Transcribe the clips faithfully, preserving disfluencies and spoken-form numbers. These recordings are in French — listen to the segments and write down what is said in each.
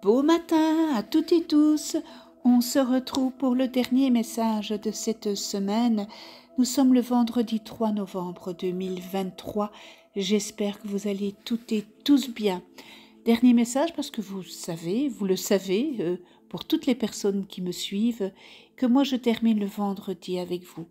Beau matin à toutes et tous, on se retrouve pour le dernier message de cette semaine. Nous sommes le vendredi trois novembre deux mille vingt-trois. J'espère que vous allez toutes et tous bien. Dernier message parce que vous savez, vous le savez, euh, pour toutes les personnes qui me suivent, que moi je termine le vendredi avec vous.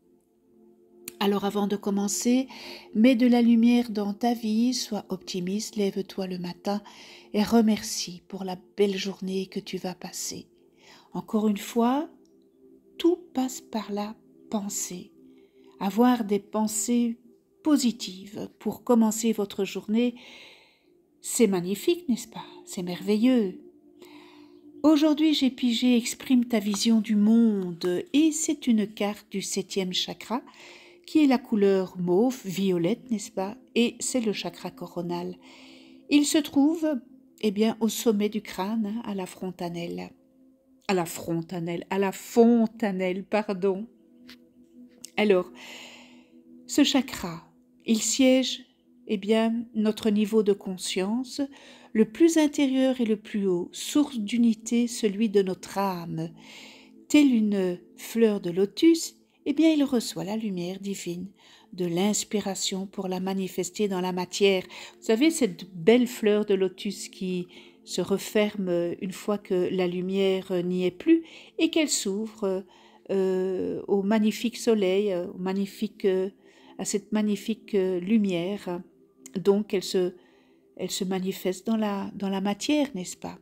Alors avant de commencer, mets de la lumière dans ta vie, sois optimiste, lève-toi le matin et remercie pour la belle journée que tu vas passer. Encore une fois, tout passe par la pensée. Avoir des pensées positives pour commencer votre journée, c'est magnifique, n'est-ce pas? C'est merveilleux. Aujourd'hui, j'ai pigé Exprime ta vision du monde et c'est une carte du septième chakra qui est la couleur mauve, violette, n'est-ce pas? Et c'est le chakra coronal. Il se trouve, eh bien, au sommet du crâne, à la fontanelle. À la fontanelle, à la fontanelle, pardon. Alors, ce chakra, il siège, eh bien, notre niveau de conscience, le plus intérieur et le plus haut, source d'unité, celui de notre âme. Telle une fleur de lotus, eh bien, il reçoit la lumière divine de l'inspiration pour la manifester dans la matière. Vous savez, cette belle fleur de lotus qui se referme une fois que la lumière n'y est plus et qu'elle s'ouvre euh, au magnifique soleil, au magnifique, euh, à cette magnifique euh, lumière. Donc, elle se, elle se manifeste dans la, dans la matière, n'est-ce pas?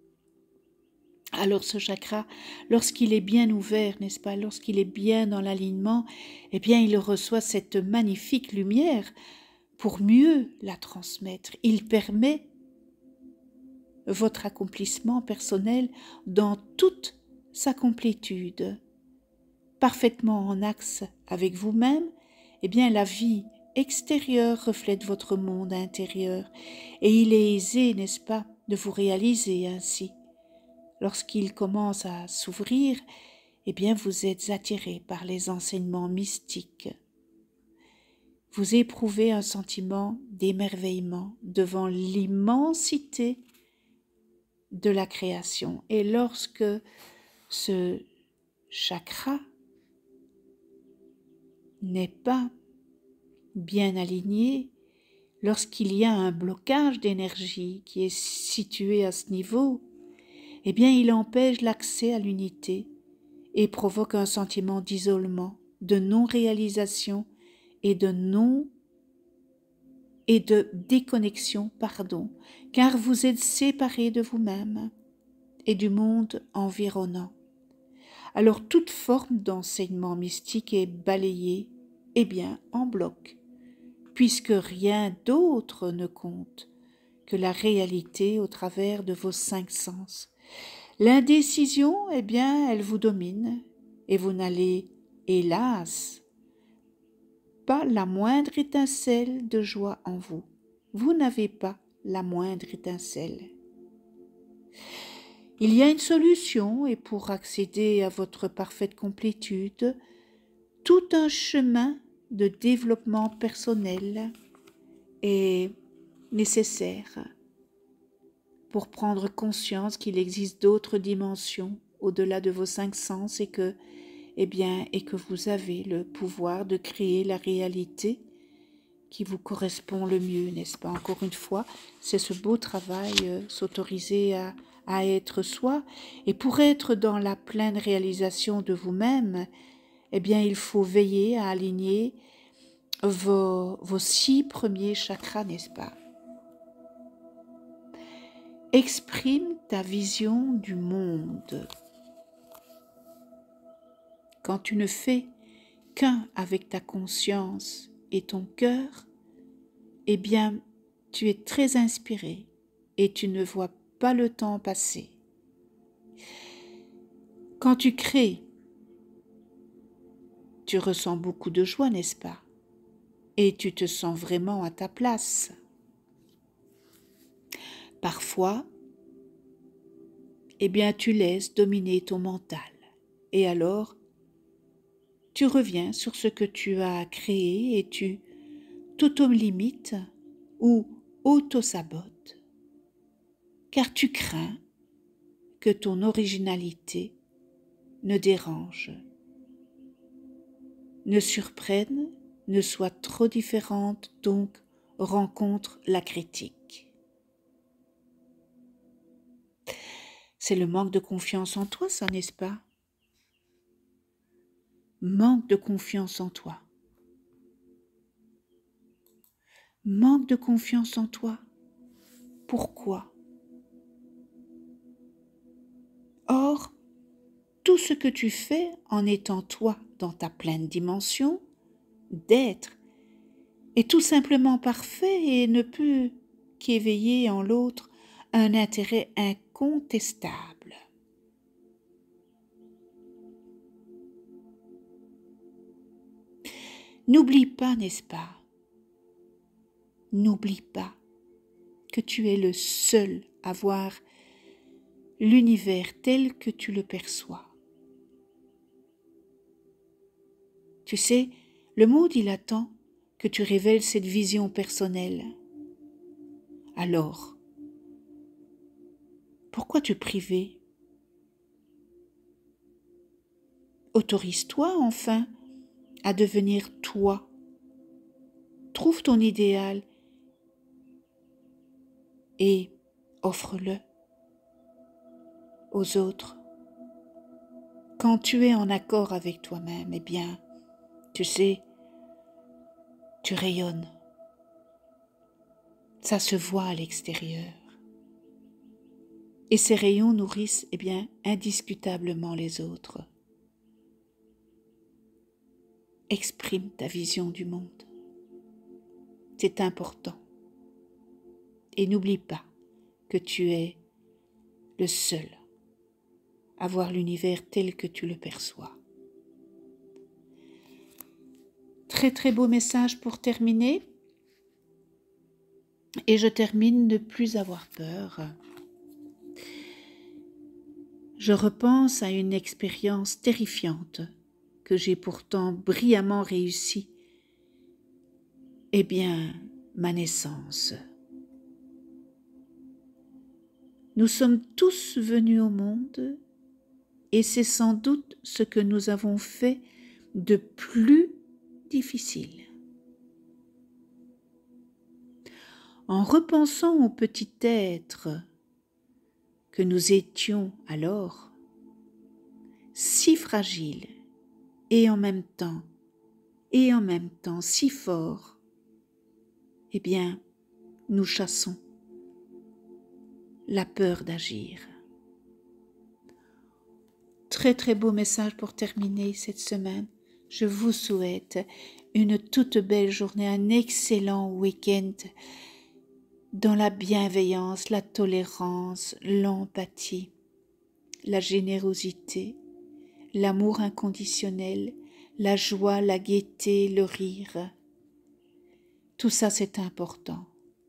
Alors ce chakra, lorsqu'il est bien ouvert, n'est-ce pas, lorsqu'il est bien dans l'alignement, eh bien il reçoit cette magnifique lumière pour mieux la transmettre. Il permet votre accomplissement personnel dans toute sa complétude. Parfaitement en axe avec vous-même, eh bien la vie extérieure reflète votre monde intérieur et il est aisé, n'est-ce pas, de vous réaliser ainsi. Lorsqu'il commence à s'ouvrir, eh bien vous êtes attiré par les enseignements mystiques. Vous éprouvez un sentiment d'émerveillement devant l'immensité de la création. Et lorsque ce chakra n'est pas bien aligné, lorsqu'il y a un blocage d'énergie qui est situé à ce niveau, eh bien il empêche l'accès à l'unité et provoque un sentiment d'isolement, de non-réalisation et de non et de déconnexion, pardon, car vous êtes séparés de vous-même et du monde environnant. Alors toute forme d'enseignement mystique est balayée, eh bien, en bloc, puisque rien d'autre ne compte que la réalité au travers de vos cinq sens. L'indécision, eh bien, elle vous domine et vous n'allez, hélas, pas la moindre étincelle de joie en vous. Vous n'avez pas la moindre étincelle. Il y a une solution et pour accéder à votre parfaite complétude, tout un chemin de développement personnel est nécessaire pour prendre conscience qu'il existe d'autres dimensions au-delà de vos cinq sens et que, eh bien, et que vous avez le pouvoir de créer la réalité qui vous correspond le mieux, n'est-ce pas? Encore une fois, c'est ce beau travail, euh, s'autoriser à, à être soi. Et pour être dans la pleine réalisation de vous-même, eh bien, il faut veiller à aligner vos, vos six premiers chakras, n'est-ce pas? Exprime ta vision du monde. Quand tu ne fais qu'un avec ta conscience et ton cœur, eh bien, tu es très inspiré et tu ne vois pas le temps passer. Quand tu crées, tu ressens beaucoup de joie, n'est-ce pas? Et tu te sens vraiment à ta place. Parfois, eh bien, tu laisses dominer ton mental. Et alors, tu reviens sur ce que tu as créé et tu t'auto-limites ou auto-sabotes. Car tu crains que ton originalité ne dérange, ne surprenne, ne soit trop différente, donc rencontre la critique. C'est le manque de confiance en toi, ça, n'est-ce pas? Manque de confiance en toi. Manque de confiance en toi. Pourquoi? Or, tout ce que tu fais en étant toi dans ta pleine dimension d'être est tout simplement parfait et ne peut qu'éveiller en l'autre un intérêt incontestable. N'oublie pas, n'est-ce pas? N'oublie pas que tu es le seul à voir l'univers tel que tu le perçois. Tu sais, le monde, il attend que tu révèles cette vision personnelle. Alors, pourquoi te priver? Autorise-toi enfin à devenir toi. Trouve ton idéal et offre-le aux autres. Quand tu es en accord avec toi-même, eh bien, tu sais, tu rayonnes. Ça se voit à l'extérieur. Et ces rayons nourrissent, eh bien, indiscutablement les autres. Exprime ta vision du monde. C'est important. Et n'oublie pas que tu es le seul à voir l'univers tel que tu le perçois. Très très beau message pour terminer. Et je termine de ne plus avoir peur. Je repense à une expérience terrifiante que j'ai pourtant brillamment réussie. Eh bien, ma naissance. Nous sommes tous venus au monde et c'est sans doute ce que nous avons fait de plus difficile. En repensant au petit être que nous étions alors, si fragile et en même temps, et en même temps si fort, eh bien, nous chassons la peur d'agir. Très très beau message pour terminer cette semaine. Je vous souhaite une toute belle journée, un excellent week-end dans la bienveillance, la tolérance, l'empathie, la générosité, l'amour inconditionnel, la joie, la gaieté, le rire. Tout ça, c'est important.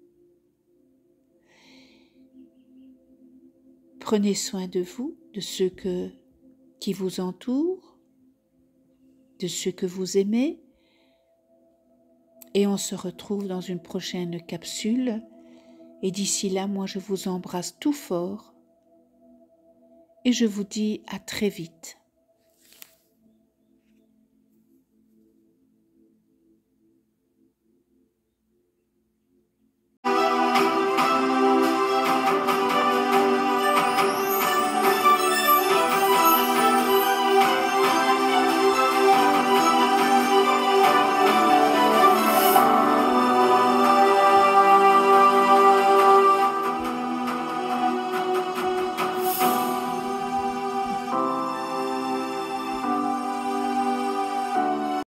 Prenez soin de vous, de ceux que, qui vous entourent, de ceux que vous aimez. Et on se retrouve dans une prochaine capsule. Et d'ici là, moi, je vous embrasse tout fort. Et je vous dis à très vite.